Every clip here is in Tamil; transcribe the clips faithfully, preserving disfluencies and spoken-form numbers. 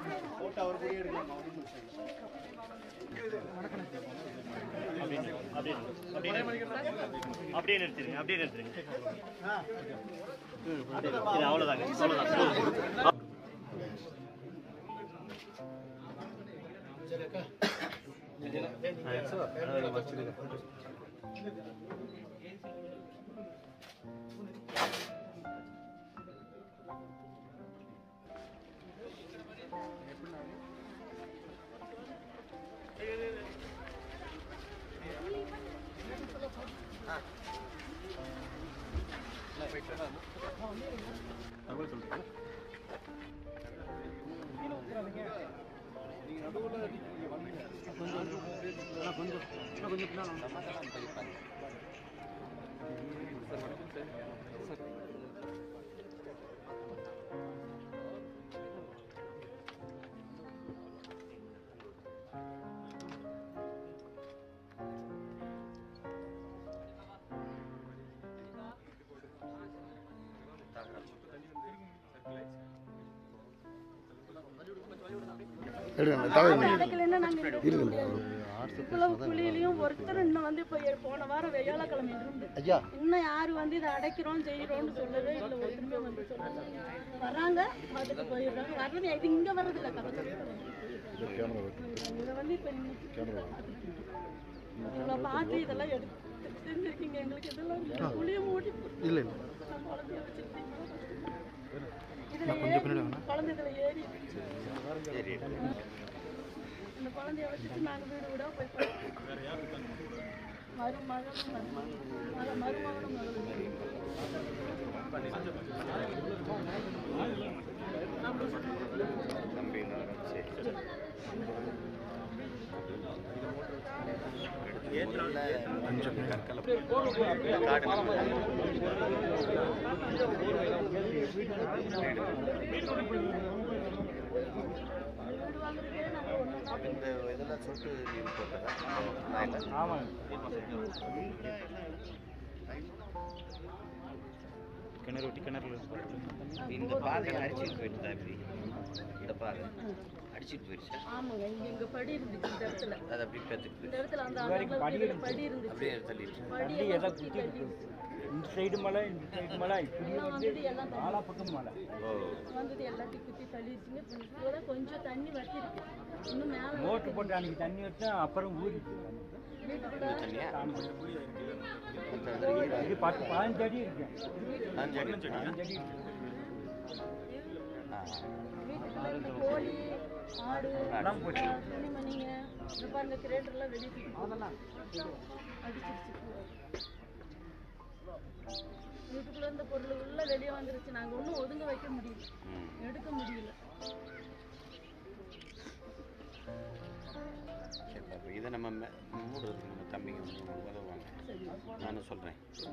அப்படியே நிறுத்திடுங்க அப்படியே நிறுத்திடுங்க அவ்வளோதாங்க அவ்வளோதான் குழியிலையும் ஒருத்தர் இன்னும் வந்து இப்போ போன வாரம் வியாழக்கிழமை இருந்து இன்னும் யாரு வந்து இதை அடைக்கிறோம் செய்யறோம்னு சொல்லவே இல்லை. ஒருத்தருமே வந்து சொல்றாங்க வர்றாங்க பார்த்துட்டு போயிடுறாங்க. வர்றது இது இங்க வர்றது இல்லை. இதை வந்து இப்போ இவ்வளோ பார்த்து இதெல்லாம் எடுத்து செஞ்சிருக்கீங்க. எங்களுக்கு இதெல்லாம் குழியை மூடி இல்லை குழந்தைய வச்சுருக்கீங்க. குழந்தை இதில் ஏறி இந்த குழந்தைய வச்சுட்டு நாங்கள் வீடு விட போய் மருமகனும் மருமகனும் மருமகனும் இந்த இதெல்லாம் சொட்டு நீர் போட்டதா? ஆமாம். கிணறு ஒட்டி கிணறுல இந்த பாதை அடிச்சுட்டு போயிட்டு இப்படி இந்த பாதை அடிச்சுட்டு போயிடுச்சு. ஆமாங்க. இங்க இங்க படி இருந்துச்சு இந்த இடத்துல. அது அப்படியே பேத்துக்கு இந்த இடத்துல அந்த அளவுக்கு படி இருந்துச்சு. அப்படியே தள்ளிடுச்சு. படி எல்லாம் குத்தி இந்த சைடு மலை இந்த சைடு மலை இப்படி வந்து நாலா பக்கம் மலை வந்தது எல்லாத்தையும் குத்தி தள்ளிடுச்சுங்க. இப்போ கொஞ்சம் தண்ணி வத்திருக்கு. இன்னும் மேலே மோட்டர் போட்டு அன்னைக்கு தண்ணி வச்சா அப்புறம் ஊறிச்சு. இது பத்து பதினஞ்சு அடி இருக்கு. பதினஞ்சு அடி வீட்டுக்குள்ள கோழி ஆடு துணிமணிங்க இந்த பாருங்க கிரேட்டர்லாம் வெளியே அதெல்லாம் அடிச்சிருச்சு. வீட்டுக்குள்ள இருந்த பொருள் உள்ள வெளியே வந்துருச்சு. நாங்க ஒன்றும் ஒதுங்க வைக்க முடியல, எடுக்க முடியல. இதை நம்ம மூடுறதுக்கு நம்ம தம்பிங்க உதவுவாங்க. நானும் சொல்கிறேன்.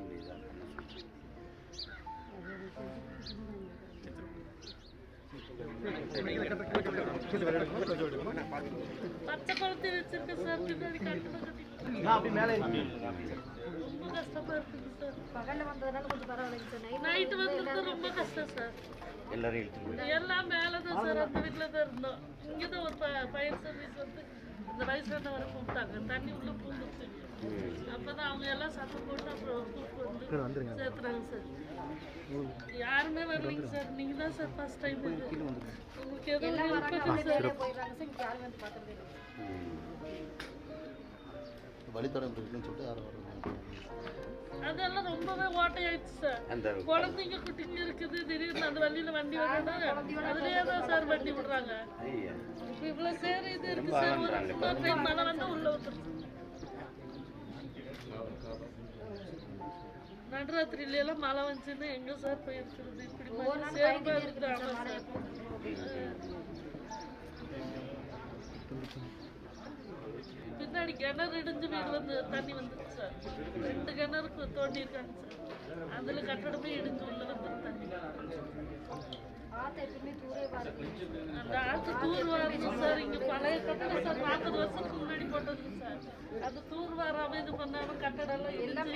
பச்சை குளத்தை வச்சிருக்க சார் பின்னாடி கட்டணம் ரொம்ப கஷ்டமா இருக்குது சார். பகல்ல வந்ததுனால கொஞ்சம் பரவாயில்லைங்க சார். நைட்டு வந்தது ரொம்ப கஷ்டம் சார். எல்லாரும் எல்லாம் மேலதான் சார். அந்த வீட்டில் தான் இருந்தோம். இங்கதான் ஒரு ஃபயர் சர்வீஸ் வந்து இந்த வயசுல வர கூப்பிட்டாங்க. தண்ணி உள்ள பூந்துச்சு. அப்பதான் அவங்க எல்லாம் சத்தம் போட்டு அப்புறம் கூப்பிட்டு வந்து சேர்த்துறாங்க சார். யாருமே வரலைங்க சார். நீங்க தான் சார் ஃபர்ஸ்ட் டைம். உங்களுக்கு எதுவும் வழித்தடம் இருக்குன்னு சொல்லிட்டு யாரும் வர அதெல்லாம் ரொம்பவே ஓட்டையாயிடுச்சு சார். குழந்தைங்க குட்டிங்க இருக்குது. திடீர்னு அந்த வண்டியில வண்டி வரணும்னா அதுலயே தான் சார் வண்டி விடுறாங்க. இப்போ இவ்வளவு சேர் இது இருக்கு சார். ஒரு டைம் மழை வந்தா உள்ள வந்துருச்சு. நடுராத்திரியில எல்லாம் மழை வந்துச்சுன்னா எங்க சார் போயிருக்கிறது? இப்படி சேர்ப்பா இருக்குது. ஆமா சார். பின்னாடி கிணறு இடிஞ்சு வீடு வந்து தண்ணி வந்துச்சு சார். ரெண்டு கிணறுக்கு தோண்டி இருக்காங்க சார். அதுல கட்டடமே இடிஞ்சு உள்ள வந்து தண்ணி. அந்த ஆத்து தூர் வாருது சார். இங்க பழைய கட்டடம் சார். நாற்பது வருஷத்துக்கு முன்னாடி போட்டது சார். அது தூர் வாராம இது பண்ணாம கட்டடம் எல்லாம்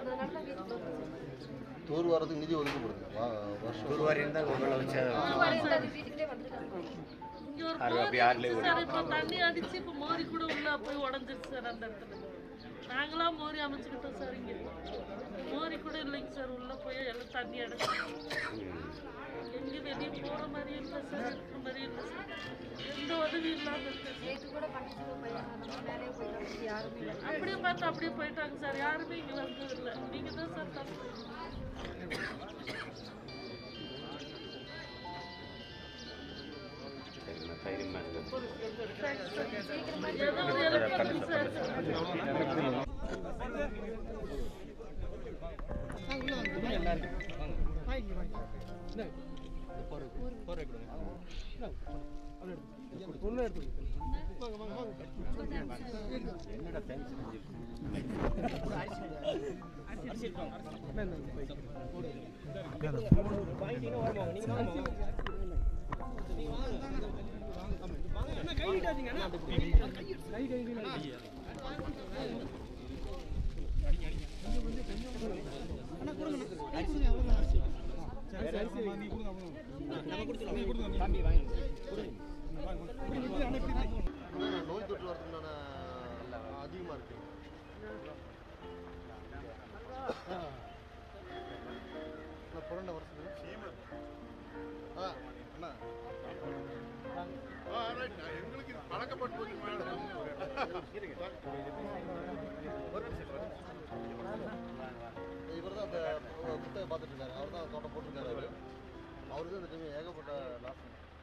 தூர் வாரத்துக்கு நிதி ஒதுக்கப்படுது. தூர் வாரி இருந்தால் இங்க ஒரு மோரி இருந்துச்சு சார், இப்போ தண்ணி அடிச்சு இப்போ மோரி கூட உள்ள போய் உடஞ்சிருச்சு சார் அந்த இடத்துல. நாங்களாம் மோரி அமைச்சுக்கிட்டோம் சார், இங்கே மோரி கூட இல்லைங்க சார், உள்ள போய் எல்லாம் தண்ணி அடைச்சு எங்கேயும் வெளியே போகிற மாதிரியும் இல்லை சார், இருக்கிற மாதிரியும் இல்லை சார், எந்த உதவியும் இல்லாமல் இருக்கு. அப்படியே பார்த்து அப்படியே போயிட்டாங்க சார், யாருமே இங்கே வந்தது இல்லை. நீங்கள் தான் சார் தப்பு. ஏதோ ஒரு ஹெல்ப் பண்ணுங்க சார். நோய் தொற்று வரதுக்கான அதிகமாக இருக்கு. புரண்ட வருஷம் ஆ அண்ணா எங்களுக்கு இது பழக்கப்பட்டு போச்சு. இவர் தான் அந்த புத்தகத்தை பார்த்துட்டு இருக்காரு, அவர் தான் தோட்டம் போட்டிருக்காரு. அவர் அவருக்கு தான் இந்த டைம் ஏகப்பட்ட லாஸ்.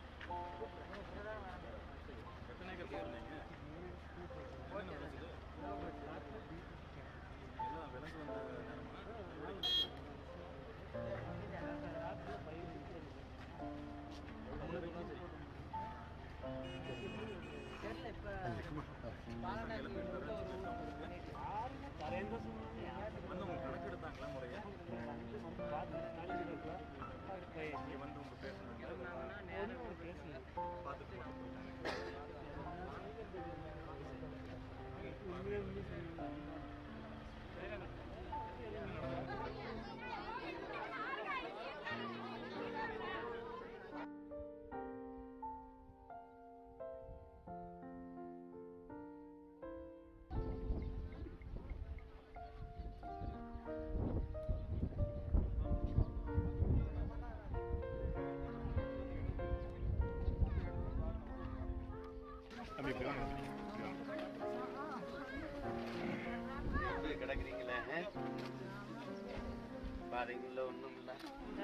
கிடக்குறீங்களே பாருங்கள ஒன்றும் இல்லை,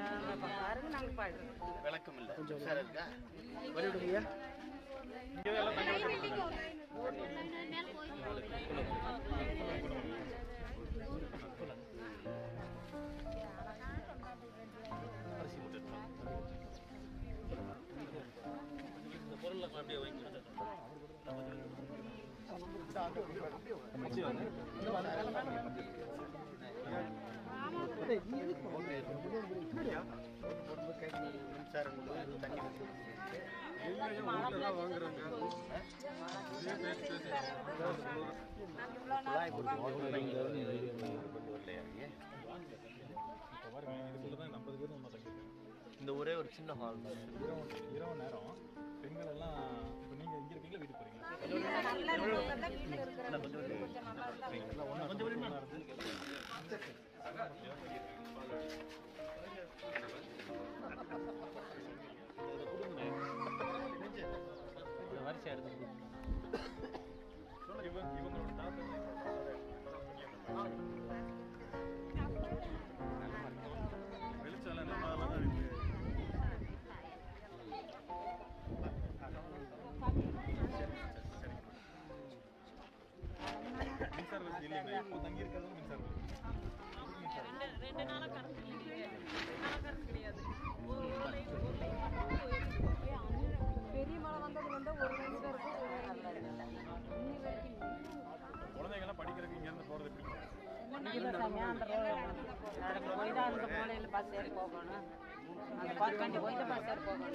விளக்கம் இல்லை சார் இருக்கா வரிவிடுங்கய்யா. பொருள் அப்படியே வாங்கி இந்த ஒரே ஒரு சின்ன ஹால் இரவு நேரம் பெண்கள் எல்லாம் இப்போ நீங்க இங்க இருக்கீங்களா வீட்டுக்கு போறீங்களா? வரிசை எடுத்து இவங்களோட தாத்தா வெளிச்சால நல்லா இருக்கு. மின்சார வசதி இல்லைங்க, இப்போ தங்கி இருக்கிறது மின்சார வசதி. ரெண்டு நாளா கரண்ட் இல்லைங்க, கரண்ட் கிடையாது. பெரிய மழை வந்தது வந்து ஒரு லைன் தான் இருக்கு, ஒரு லைன் இல்லை. குழந்தைங்களாம் படிக்கிறதுக்கு இங்க இருந்து போறது எப்படி? போய் தான் அந்த மூலையில் பஸ் ஏறி போகணும், அந்த பார்க்காண்டி போய் தான் பஸ் ஏறி போகணும்.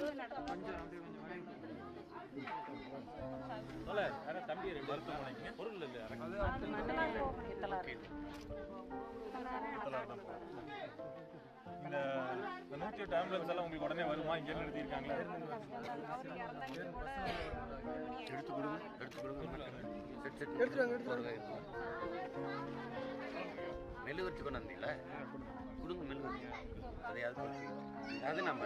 தம்பி மருத்துவமனைக்கு பொருள் இல்லை பத்து மணி நேரம் இத்தலாம் இருக்கு. இந்த சர்டிஃபிகேட் ஆம்புலன்ஸ் எல்லாம் உங்களுக்கு உடனே வருமா இங்கே நிறுத்தியிருக்காங்களா? அவருக்கு இறந்தாங்க கூட எடுத்து கொடுங்க எடுத்து கொடுங்க மெழுகுவர்த்தி கொண்டு வந்தீங்களா? கொடுங்க மெழுகுவர்த்தி அதையாவது கொடுத்து அது நம்ம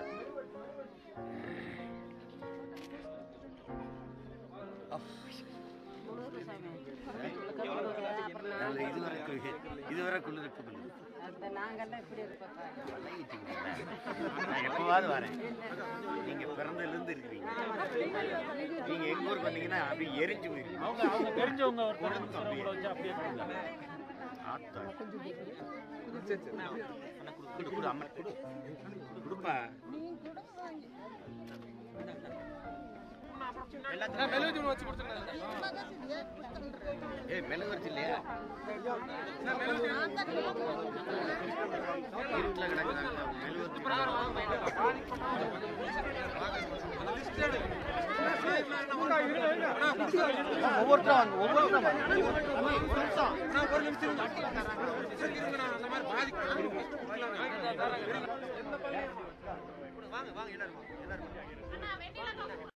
இதுவரை இதுவரை குளிருக்கு நாங்கெல்லாம் இப்படி இருப்போம். நான் எப்பவாவது வரேன். நீங்க பிறந்ததுல இருந்து இருக்கிறீங்க. நீங்க எங்க ஊருக்கு வந்தீங்கன்னா அப்படி எரிஞ்சு போயிருக்கீங்க. அவங்க அவங்க தெரிஞ்சவங்க ஒரு கூட வச்சு அப்படியே கொடுங்க. ஆத்தா குடு குடு அம்மா குடு குடுப்பா. ஏய் மெழுகுவர்த்தி இல்லையா? இருட்டுல கிடக்குறாங்க மெழுகுவர்த்தி. ஒவ்வொருத்தரும் ஒவ்வொருத்தரும் வாங்க வாங்க எல்லாரும் எல்லாரும்